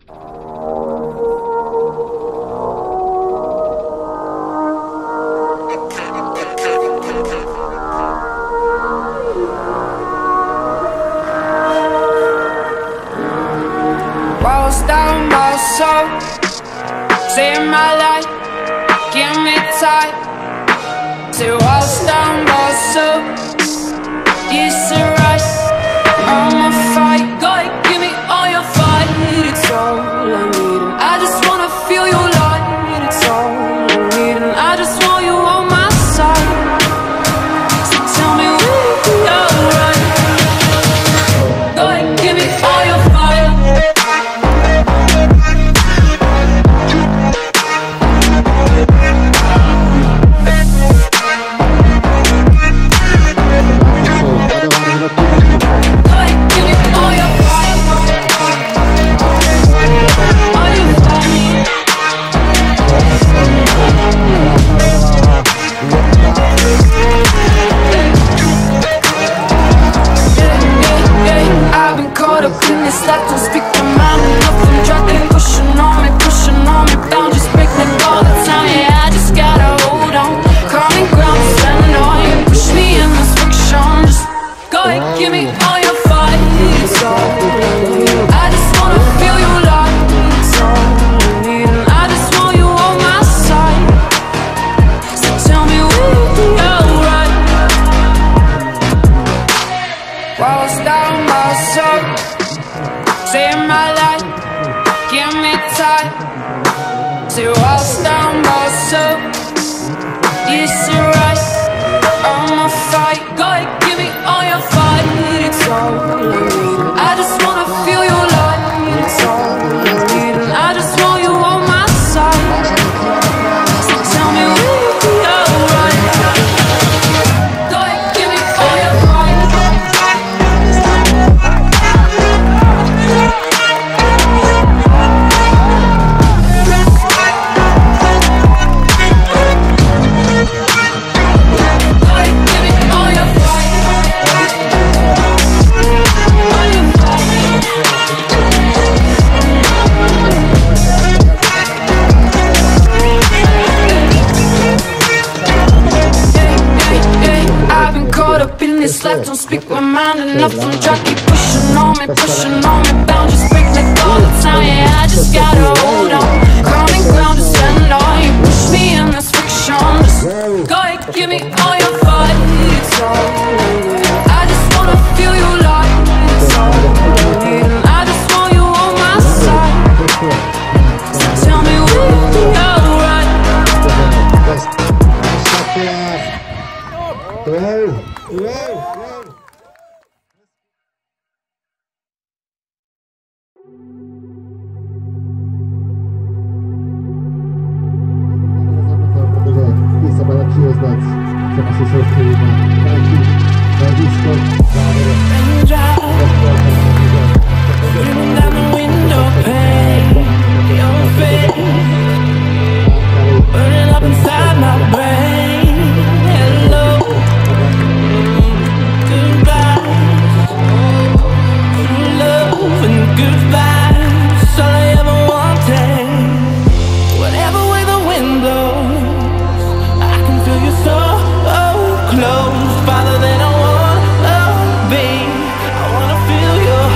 Walls down, walls up, save my life, give me time. Say walls down, walls up, it's alright. I'ma fight, go ahead, give me all your fight. It's all I need, and I just wanna feel your light. It's all I need, and I just want you on my side. So tell me will you be alright? Go ahead, give me all your fight. Walls down, walls up, save my life, give me time. Say walls down, walls up, it's alright. I'ma fight, go ahead, give me all your fight. It's all I need, I just wanna feel your light. It's all I need, and I just want you on my side. So tell me will you be alright? Go ahead, give me all your fight. Don't speak my mind enough. I'm trying to keep pushing on me, boundaries break like all the time. Yeah, I just gotta hold on, common ground to stand on. You push me in this friction, just go ahead, give me all your fight. It's all I need, I just wanna feel your light. It's all I need, and I just want you on my side. So tell me will you be alright? Przyjeżdżać, trzeba się soustředit na najbliższą close, farther than I wanna be. I wanna feel your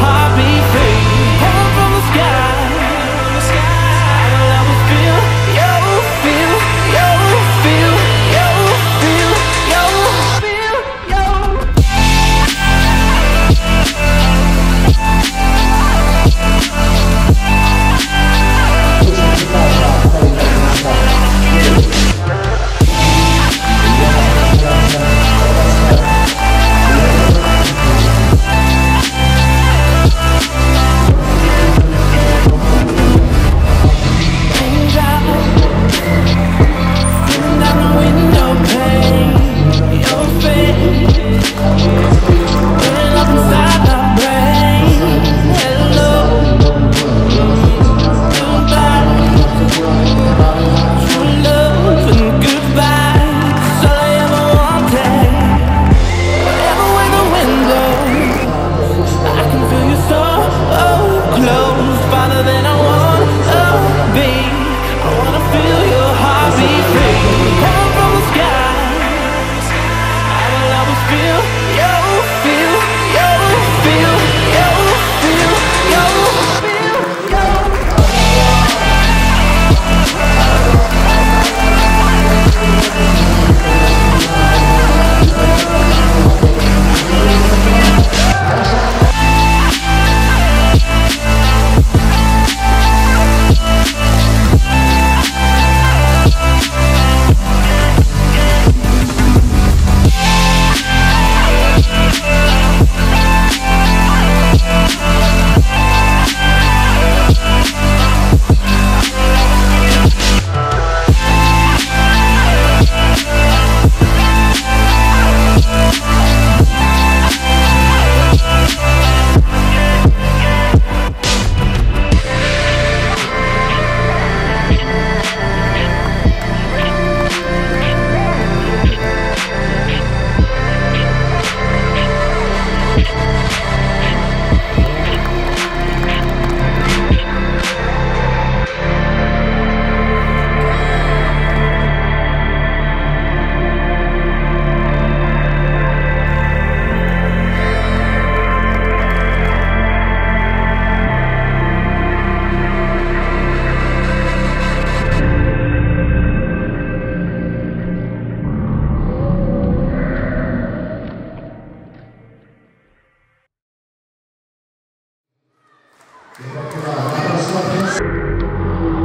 Naprosto